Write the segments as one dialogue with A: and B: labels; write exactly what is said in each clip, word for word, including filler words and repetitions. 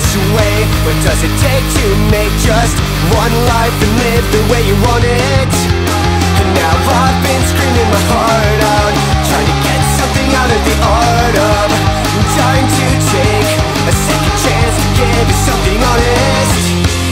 A: way? What does it take to make just one life and live the way you want it? And now I've been screaming my heart out, trying to get something out of the art of trying to take a second chance to give you something honest.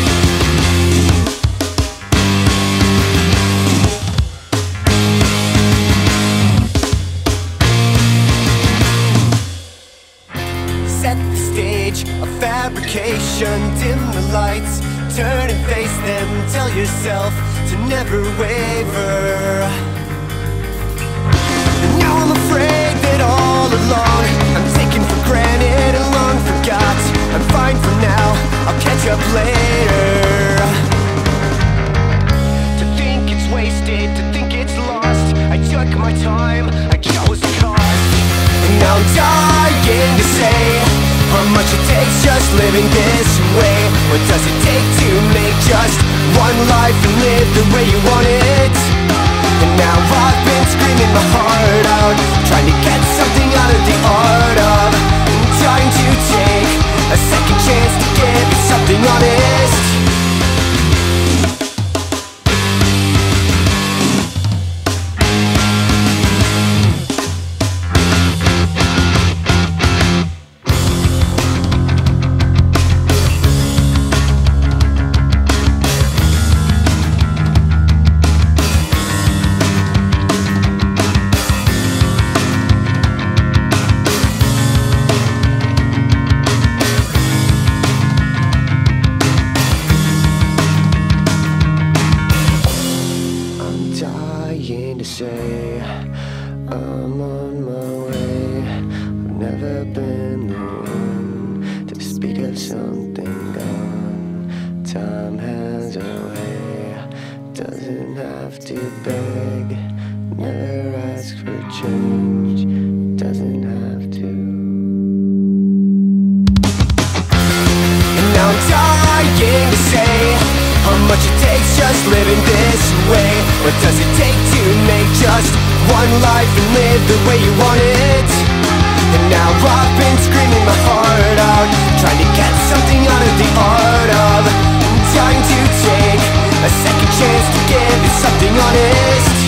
A: Set the stage of fabrication, dim the lights, turn and face them, tell yourself to never waver. And now I'm afraid that all along I'm taken for granted and long forgot. I'm fine for now, I'll catch up later. To think it's wasted, to think it's lost, I took my time, I chose the cost. And now I'm dying to say how much it takes just living this way. What does it take to make just one life and live the way you want it? And now I've been screaming my heart out, trying to get something out of the art of trying to take a second chance to give you something honest. To say I'm on my way. I've never been the one to speak of something gone. Time has a way, doesn't have to beg, never ask for change, doesn't have to. And now I'm dying to say how much it takes just living this way. What does it take to make just one life and live the way you want it? And now I've been screaming my heart out, trying to get something out of the art of trying to take a second chance to give you something honest.